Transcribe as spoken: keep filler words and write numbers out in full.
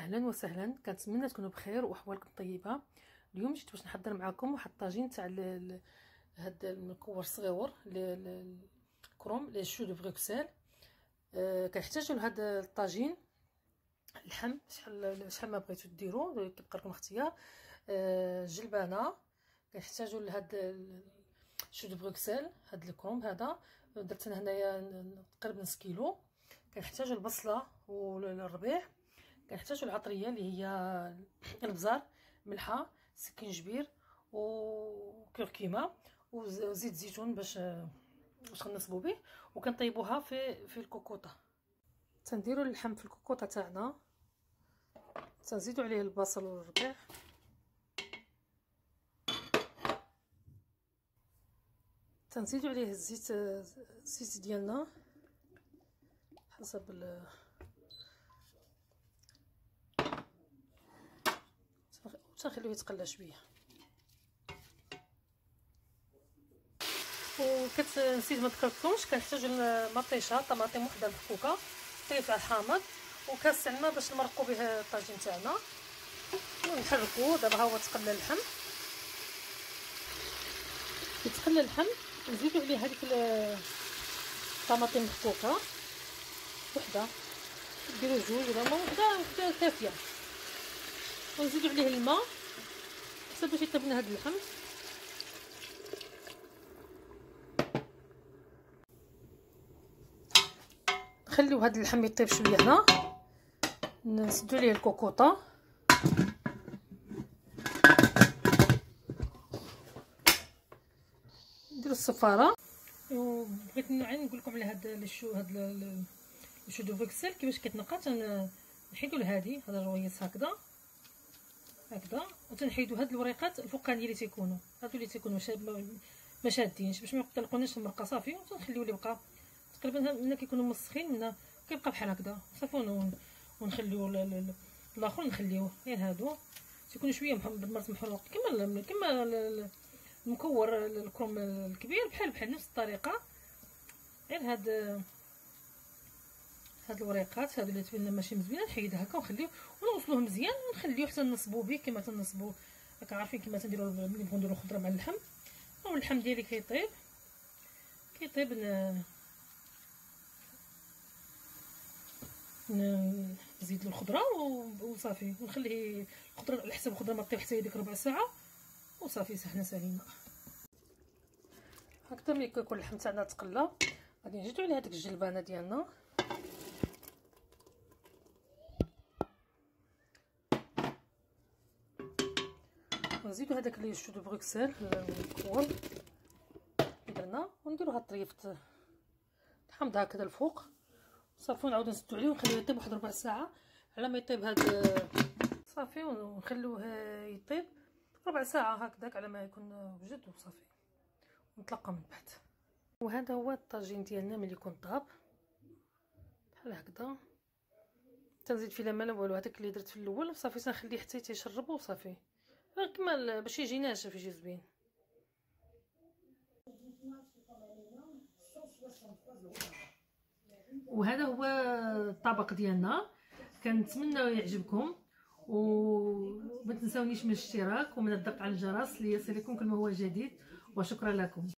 اهلا وسهلا، كنتمنى تكونوا بخير واحوالكم طيبه. اليوم جيت باش نحضر معكم واحد الطاجين تاع هاد المكور الصغيور الكروم لي شو دو بروكسل. أه كنحتاجوا لهذا الطاجين اللحم، شحال شحال ما بغيتو ديروا كيبقى لكم اختيار. أه جلبانه، كنحتاجوا لهاد شو دو بروكسل، هاد الكروم هذا درت انا هنايا تقريبا نص كيلو. كنحتاجوا البصله والربيع، كنحتاجوا العطريه اللي هي البزار، ملحه، سكينجبير وكركيمه وزيت زيتون باش باش نصبوا به. وكنطيبوها في في الكوكوطه. تنديروا اللحم في الكوكوطه تاعنا، تنزيدوا عليه البصل والربيع، تنزيدوا عليه الزيت الزيت ديالنا حسب ال تنخليوه يتقلى شويه. وكتنسيت ما ذكرتكمش كنحتاجوا المطيشه، طماطم وحده مفكوكه، طيف على الحامض وكاس تاع الماء باش نمرقوا به الطاجين تاعنا ونحركوه. دابا ها هو تقلى اللحم، يتقلى اللحم نزيدوا عليه هذيك الطماطم مفكوكه وحده، ديروا جوج ولا وحده وحده كافيه، ونزيدوا عليه الماء حتى باش يطيب لنا هذا اللحم. نخليو هذا اللحم يطيب شويه هنا، نسدوا عليه الكوكوطه، نديروا الصفاره. وبغيت نقول لكم على هذا الشو هذا الشو دو بروكسل كيفاش كيتنقى. تنحيدوا لهادي هذا الرويس هكذا هكذا، وتنحيدوا هاد الوريقات الفوقانيه اللي تيكونوا هادو اللي تيكونوا ما شادينش باش ما يقطلقوناش المرقه صافي، وتنخليو اللي بقى تقريبا ملي كيكونوا مسخين منا كيبقى بحال هكذا صافي. ونخليو الاخر نخليوه غير هادو تيكونوا شويه بالمرت محروق كما كما المكور الكروم الكبير، بحال بحال نفس الطريقه. غير هاد هاد الوريقات هادو اللي تبان ماشي مزوينه نحيدها هكا ونخليوه ونغسلوه مزيان ونخليوه حتى نصبوا به كما تنصبوا راك عارفين كما تنديروا ملي نبغيو نديروا الخضره مع اللحم. واللحم ديالي كيطيب كيطيب نزيد له الخضره وصافي، ونخليه الخضره على حسب الخضره ما طيب حتى ديك ربع ساعه وصافي سحنا سليمه. هكذا ملي كيكون اللحم تاعنا تقلى غادي نزيدو عليه هذيك الجلبانه ديالنا، ونزيدو هذاك لي شو دو بروكسل المكور اللي درنا، ونديرو هاد الطريف الحامض هكذا الفوق صافي، ونعاودو نسدو عليه ونخليوه يطيب واحد ربع ساعه على ما يطيب هاد صافي، ونخليوه يطيب ربع ساعه هكذاك على ما يكون وجد وصافي ونتلقى من بعد. وهذا هو الطاجين ديالنا ملي يكون طاب بحال هكذا. تنزيد فيه لا ما لا والو، هذاك اللي درت في الاول صافي تنخليه حتى يتشرب وصافي كما باش يجي ناشف يجي زوين. وهذا هو الطبق ديالنا، كنتمنى يعجبكم، وما تنساونيش من الاشتراك ومن الضغط على الجرس ليصلكم كل ما هو جديد، وشكرا لكم.